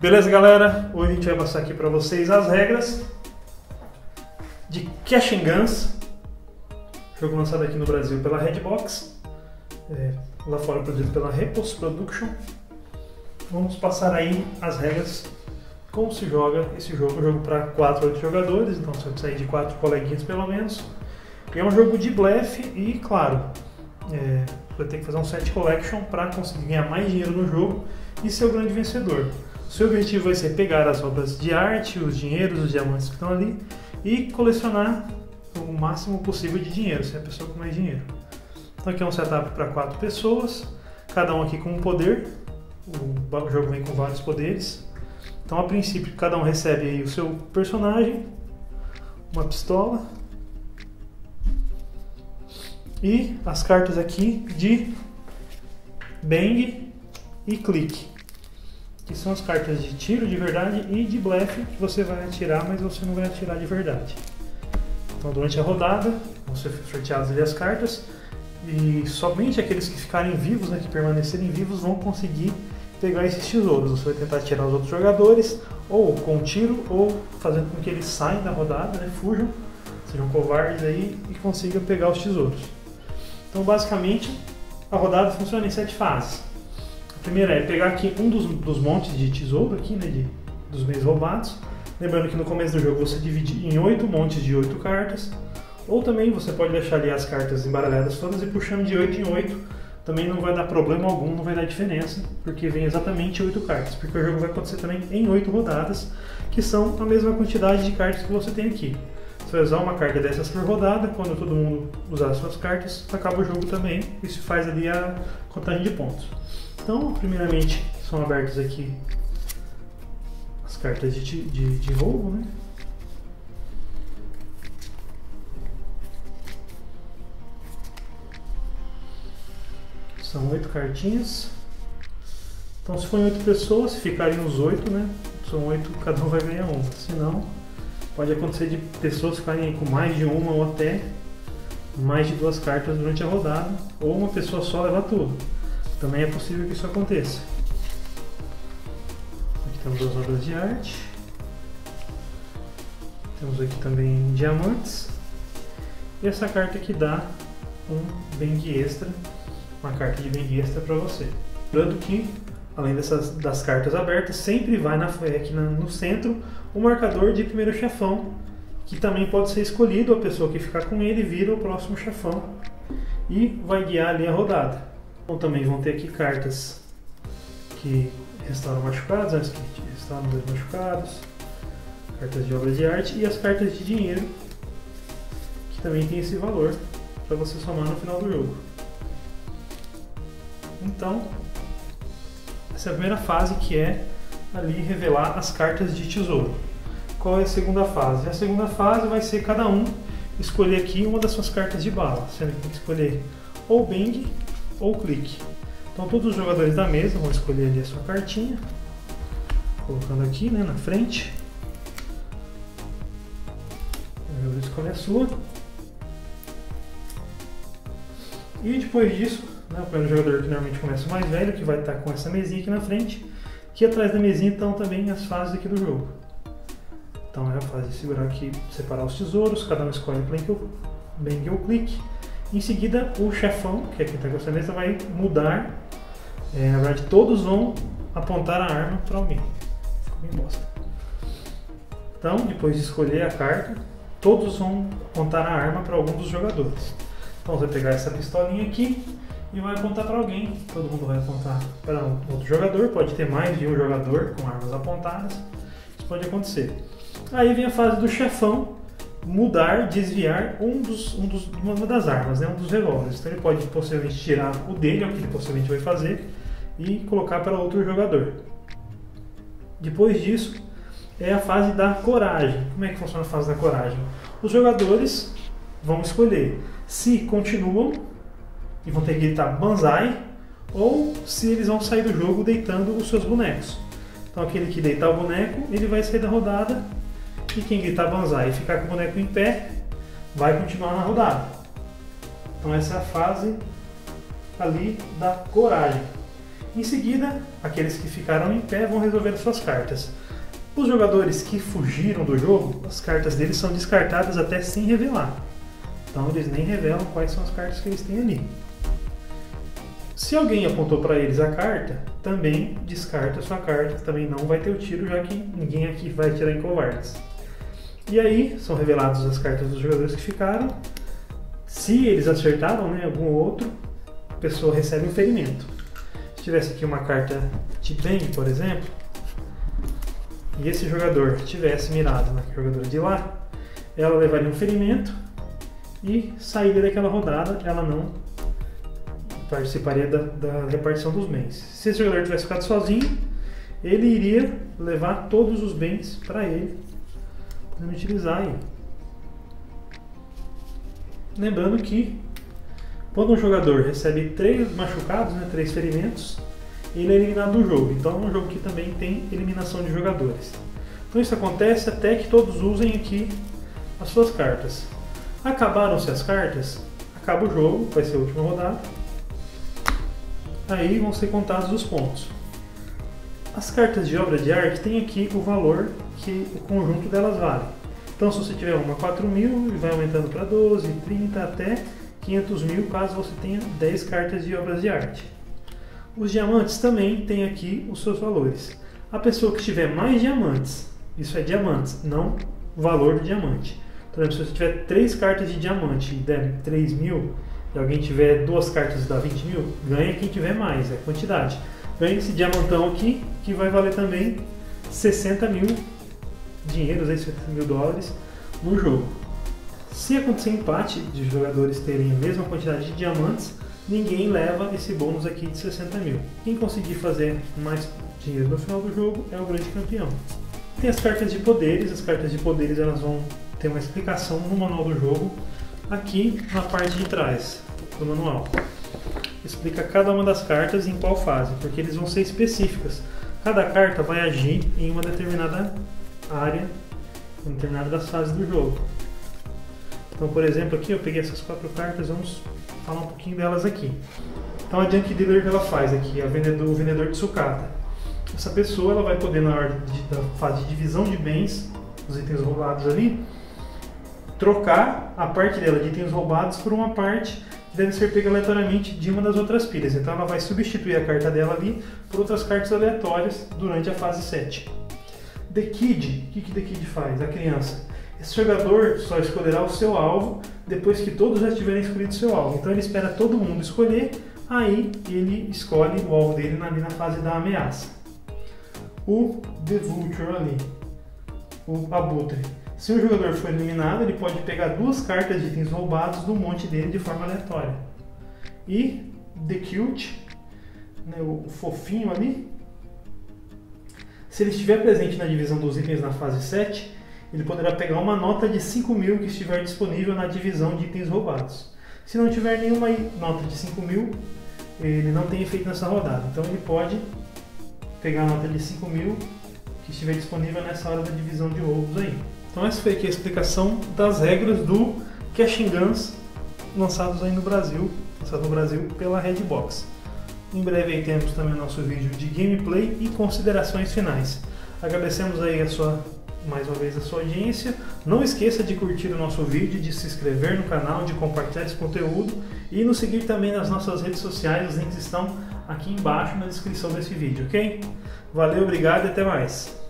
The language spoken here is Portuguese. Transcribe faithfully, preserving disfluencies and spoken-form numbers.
Beleza, galera? Hoje a gente vai passar aqui para vocês as regras de Cash and Guns, jogo lançado aqui no Brasil pela Redbox, é, lá fora produzido pela Repos Production. Vamos passar aí as regras, como se joga esse jogo. Um jogo para quatro a oito jogadores, então você vai sair de quatro coleguinhas pelo menos. E é um jogo de blefe e, claro, é, você vai ter que fazer um set collection para conseguir ganhar mais dinheiro no jogo e ser o grande vencedor. O seu objetivo vai ser pegar as obras de arte, os dinheiros, os diamantes que estão ali e colecionar o máximo possível de dinheiro, ser a pessoa com mais dinheiro. Então aqui é um setup para quatro pessoas, cada um aqui com um poder. O jogo vem com vários poderes. Então a princípio cada um recebe aí o seu personagem, uma pistola e as cartas aqui de bang e clique, que são as cartas de tiro de verdade e de blefe, que você vai atirar, mas você não vai atirar de verdade. Então durante a rodada vão ser sorteadas ali as cartas e somente aqueles que ficarem vivos, né, que permanecerem vivos, vão conseguir pegar esses tesouros. Você vai tentar tirar os outros jogadores, ou com tiro, ou fazendo com que eles saiam da rodada, né, fujam, sejam covardes aí e consigam pegar os tesouros. Então basicamente a rodada funciona em sete fases. A primeira é pegar aqui um dos, dos montes de tesouro aqui, né, de, dos meios roubados. Lembrando que no começo do jogo você divide em oito montes de oito cartas. Ou também você pode deixar ali as cartas embaralhadas todas e puxando de oito em oito. Também não vai dar problema algum, não vai dar diferença, porque vem exatamente oito cartas. Porque o jogo vai acontecer também em oito rodadas, que são a mesma quantidade de cartas que você tem aqui. Você vai usar uma carta dessas por rodada, quando todo mundo usar as suas cartas, acaba o jogo também, e se faz ali a contagem de pontos. Então, primeiramente, são abertas aqui as cartas de, de, de roubo, né? São oito cartinhas. Então, se forem oito pessoas, se ficarem os oito, né? São oito, cada um vai ganhar uma. Se não, pode acontecer de pessoas ficarem com mais de uma ou até mais de duas cartas durante a rodada, ou uma pessoa só levar tudo. Também é possível que isso aconteça. Aqui temos as obras de arte. Temos aqui também diamantes. E essa carta que dá um bang extra, uma carta de bang extra para você. Lembrando que, além dessas, das cartas abertas, sempre vai na, aqui na, no centro o marcador de primeiro chefão, que também pode ser escolhido. A pessoa que ficar com ele vira o próximo chefão e vai guiar ali a rodada. Então também vão ter aqui cartas que restauram machucados, né, que restauram dois machucados, cartas de obras de arte e as cartas de dinheiro, que também tem esse valor para você somar no final do jogo. Então, essa é a primeira fase, que é ali revelar as cartas de tesouro. Qual é a segunda fase? A segunda fase vai ser cada um escolher aqui uma das suas cartas de bala, sendo que tem que escolher ou bang ou clique. Então todos os jogadores da mesa vão escolher ali a sua cartinha, colocando aqui, né, na frente. O jogador escolhe a sua. E depois disso, né, o primeiro jogador, que normalmente começa o mais velho, que vai estar com essa mesinha aqui na frente, que atrás da mesinha estão também as fases aqui do jogo. Então é a fase de segurar aqui, separar os tesouros, cada um escolhe bang ou clique. Em seguida, o chefão, que é quem está com essa mesa, vai mudar. É, na verdade, todos vão apontar a arma para alguém. Ficou bem bosta. Então, depois de escolher a carta, todos vão apontar a arma para algum dos jogadores. Então, você vai pegar essa pistolinha aqui e vai apontar para alguém. Todo mundo vai apontar para um outro jogador. Pode ter mais de um jogador com armas apontadas. Isso pode acontecer. Aí vem a fase do chefão mudar, desviar um dos, um dos, uma das armas, né, um dos revólveres. Então ele pode possivelmente tirar o dele, é o que ele possivelmente vai fazer, e colocar para outro jogador. Depois disso é a fase da coragem. Como é que funciona a fase da coragem? Os jogadores vão escolher se continuam e vão ter que gritar banzai, ou se eles vão sair do jogo deitando os seus bonecos. Então aquele que deitar o boneco, ele vai sair da rodada. E quem gritar banzai e ficar com o boneco em pé, vai continuar na rodada. Então essa é a fase ali da coragem. Em seguida, aqueles que ficaram em pé vão resolver as suas cartas. Os jogadores que fugiram do jogo, as cartas deles são descartadas até sem revelar. Então eles nem revelam quais são as cartas que eles têm ali. Se alguém apontou para eles a carta, também descarta a sua carta, também não vai ter o tiro, já que ninguém aqui vai tirar em covardes. E aí são reveladas as cartas dos jogadores que ficaram. Se eles acertaram, né, algum outro, a pessoa recebe um ferimento. Se tivesse aqui uma carta de bang, por exemplo, e esse jogador tivesse mirado na jogadora de lá, ela levaria um ferimento e sairia daquela rodada, ela não participaria da, da repartição dos bens. Se esse jogador tivesse ficado sozinho, ele iria levar todos os bens para ele, podendo utilizar aí. Lembrando que quando um jogador recebe três machucados, né, três ferimentos, ele é eliminado do jogo. Então é um jogo que também tem eliminação de jogadores. Então isso acontece até que todos usem aqui as suas cartas. Acabaram-se as cartas, acaba o jogo, vai ser a última rodada. Aí vão ser contados os pontos. As cartas de obra de arte têm aqui o valor que o conjunto delas vale. Então se você tiver uma quatro mil, vai aumentando para doze, trinta até quinhentos mil, caso você tenha dez cartas de obras de arte. Os diamantes também têm aqui os seus valores. A pessoa que tiver mais diamantes, isso é diamantes, não valor do diamante. Por exemplo, se você tiver três cartas de diamante e der três mil, e alguém tiver duas cartas e dá vinte mil, ganha quem tiver mais, é quantidade. Ganha esse diamantão aqui, que vai valer também sessenta mil dinheiros, sessenta mil dólares no jogo. Se acontecer empate de jogadores terem a mesma quantidade de diamantes, ninguém leva esse bônus aqui de sessenta mil. Quem conseguir fazer mais dinheiro no final do jogo é o grande campeão. Tem as cartas de poderes. As cartas de poderes elas vão ter uma explicação no manual do jogo, aqui na parte de trás do manual. Explica cada uma das cartas em qual fase, porque eles vão ser específicas. Cada carta vai agir em uma determinada área, em determinada das fases do jogo. Então, por exemplo, aqui eu peguei essas quatro cartas, vamos falar um pouquinho delas aqui. Então, a Junk Dealer que ela faz aqui, a vendedor, o vendedor de sucata. Essa pessoa ela vai poder, na hora de, da fase de divisão de bens, os itens roubados ali, trocar a parte dela de itens roubados por uma parte que deve ser pega aleatoriamente de uma das outras pilhas. Então ela vai substituir a carta dela ali por outras cartas aleatórias durante a fase sete. The Kid, o que, que The Kid faz? A criança. Esse jogador só escolherá o seu alvo depois que todos já tiverem escolhido o seu alvo. Então ele espera todo mundo escolher, aí ele escolhe o alvo dele ali na fase da ameaça. O The Vulture ali, o abutre. Se o jogador for eliminado, ele pode pegar duas cartas de itens roubados do monte dele de forma aleatória. E The Cute, né, o fofinho ali, se ele estiver presente na divisão dos itens na fase sete, ele poderá pegar uma nota de cinco mil que estiver disponível na divisão de itens roubados. Se não tiver nenhuma nota de cinco mil, ele não tem efeito nessa rodada. Então ele pode pegar a nota de cinco mil que estiver disponível nessa hora da divisão de roubos aí. Então essa foi aqui a explicação das regras do Cash and Guns lançados aí no Brasil, lançado no Brasil pela Redbox. Em breve aí temos também o nosso vídeo de gameplay e considerações finais. Agradecemos aí a sua, mais uma vez a sua audiência. Não esqueça de curtir o nosso vídeo, de se inscrever no canal, de compartilhar esse conteúdo e nos seguir também nas nossas redes sociais. Os links estão aqui embaixo na descrição desse vídeo, ok? Valeu, obrigado e até mais!